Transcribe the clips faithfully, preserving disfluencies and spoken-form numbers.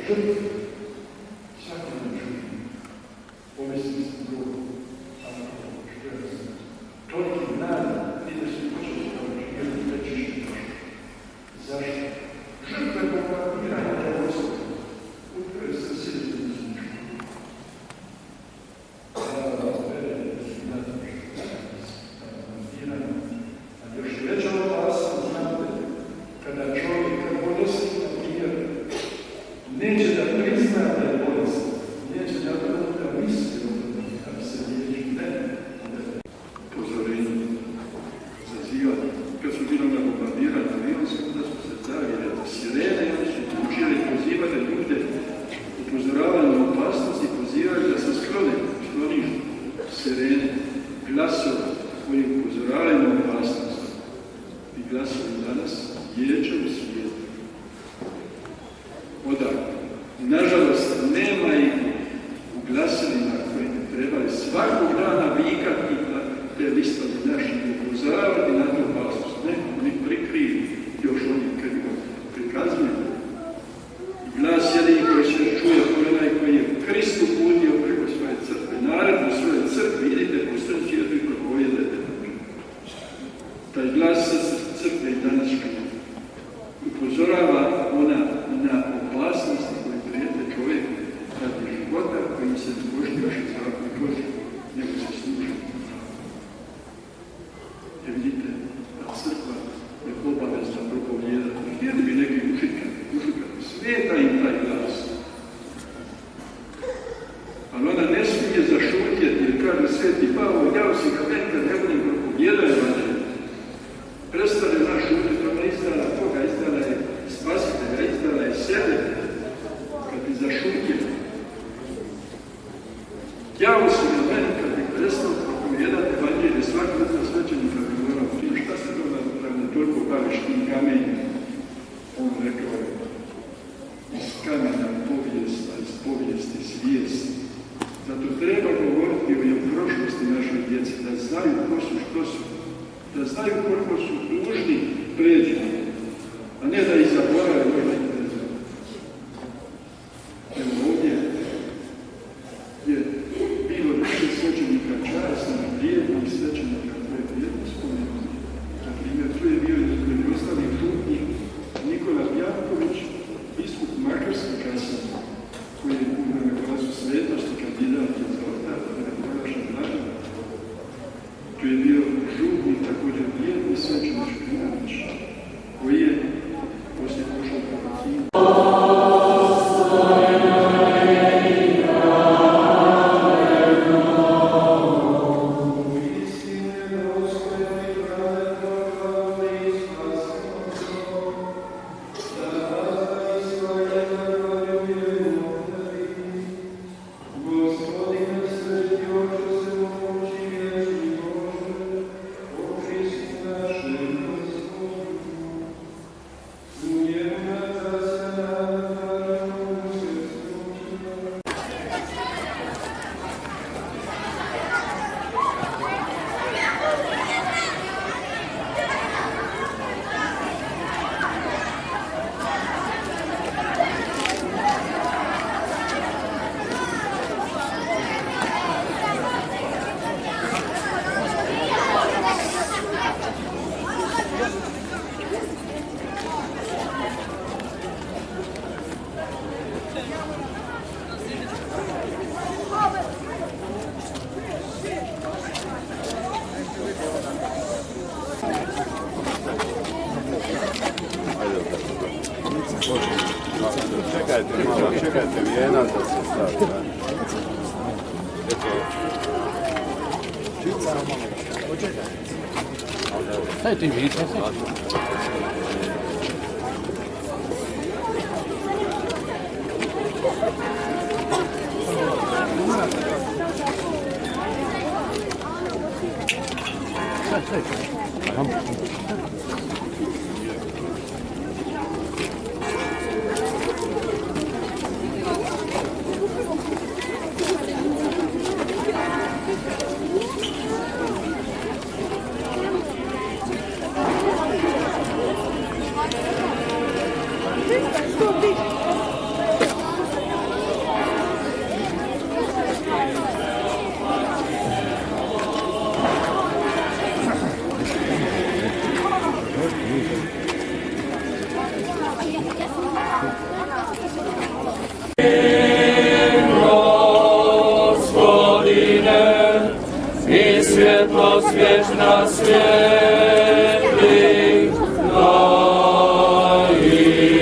žrtvu. Svakodnevno žrtvu. Pomisli se drugo, alkohol, špirac. Toliki nada, ti da su počeli kao živjeti veći što došli. Zašto? Žrtve bombardiraja te ostane. Upravo se sjeti na slučaju. Hvala vas bere, da su nadam što bombardiraja. A još veća opasnost, znate, kada čovjek, kad bolesti, na primjer, neće da prizna da je bolest, neće da da misli o tome, kad se liječi, ne. Upozorenje, zazivati. Kad su bilo na bombardiranju avionskom, da su se zavile sirene, oni su učili, pozivali ljude, upozoravali na opasnost i pozivali da se sklone, skloniš sirene, glasove koji upozoravaju na opasnost. I glasovi danas ječe u svijetu. Odakle. Nažalost, nema ih u glasovima koji ne trebali svakog dana vikati na te listovi naši, upozoravati na tu opasnost. Ne, oni prikriju, još oni krivo prikazuju. Glas jedini koji se čuje koji onaj koji je Kristu punio preko svoje crkve. Naredno svoje crkve, idite po svem svijetu i propovedajte. Taj glas sa crkve i danas upozorava ona na opasnosti koje prijete čovjeku radi života koji se ne može još iz zakon Božji, nego se služi. Jer vidite, da crkva je obavezna propovijedati. Htjeli bi neki ušikati, ušikati. Sveta im taj glas. Ali ona ne smije zašutjeti, jer kaže Sveti Pavao, ja si ga nekad ne budem propovijedao evanđelje. Prestane naš šutiti, ona izdala Boga, izdala je spasitelja, izdala je sebe, kad bi zašutili. Javo si na meni, kad bi prestao propovijedati evanđelje, svaki od nas svećenika bi morao tim, šta se to napravno toliko baviš tim kamenjem? On rekao je, iz kamena povijesta, iz povijesti svijesti. Zato treba govoriti o prošlosti našoj djeci, da znaju ko su, što su, da znaju koliko su dužni pređi, a ne da ih zaborave možda ih ne znaju. Evo ovdje je bilo više svećenika časnih, vrijednih svećenika koje vrijedno spomenuti. Na primjer, tu je bio između ostalih župnik Nikola Bjanković, biskup Makarski kasnije, koji je na glasu svetosti kandidat za oltar, da je proglašen građan. Tu je bio župnik također vrijedni svećenik Škrinavić, koji je poslije pošao Hrvatinu. Čekajte malo, čekajte vijenac da se stavi. Daj ti vijenac. I svjetlo svježna svijetli daji.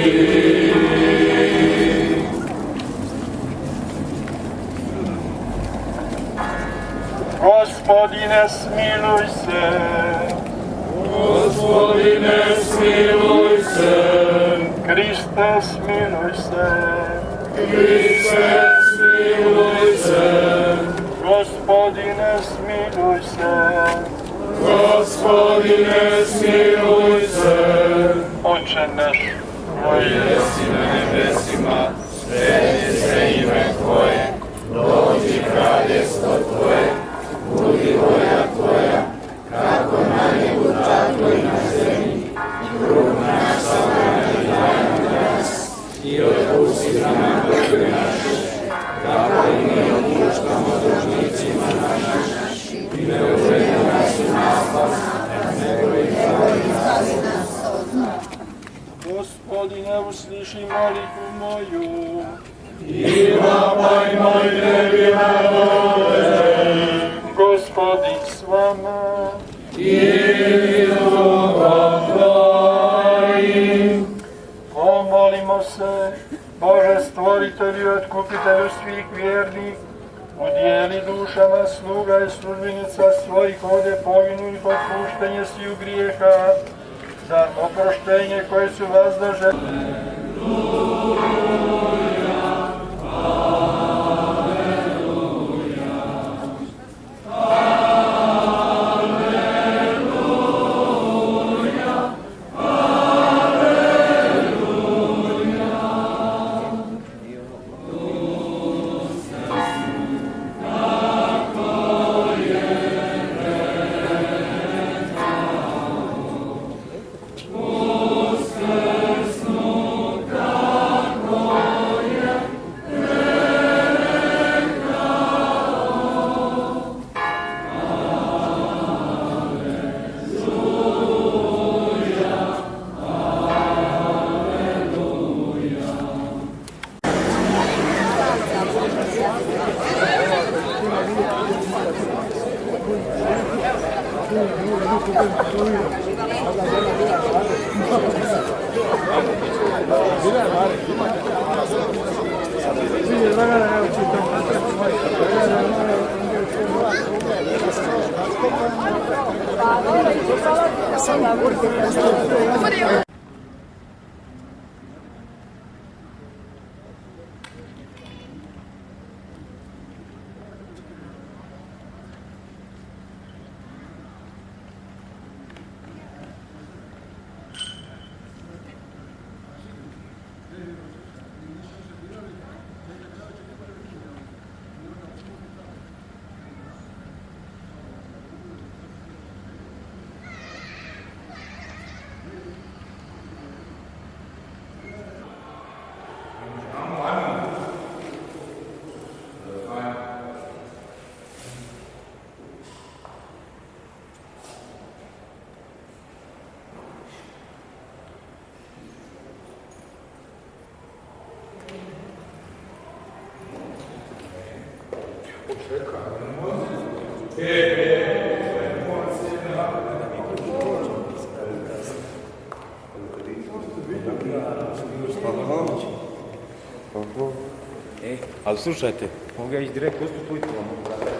Gospodine, smiluj se. Gospodine, smiluj se. Kriste, smiluj se. Kriste, smiluj se. Gospodine, smiluj se. Gospodine, smiluj se. Oče naš, koji jesi na nebesima, sveti se ime Tvoje, dođi kraljestvo Tvoje, budi volja Tvoja, kako na nebu, tako i na zemlji. Kruh naš svakog daj nam danas i otpusti nam dužne naše, kako i mi otpuštamo dužnicima našim. I ne uvedi nas u napast, nego izbavi nas od zla. Gospodine, usliši molitvu moju. I vapaj moj tebi navode. Gospodin s vama. I duhom tvojim. Pomolimo se, Bože stvoritelju i otkupitelju svih vjernih, udijeli dušama sluga i službenica svojih ovdje poginulih otpuštenje sviju grijeha, za oproštenje koje su vazdaženi. E, ali slušajte, mogu ja ići direkt usput ujutro.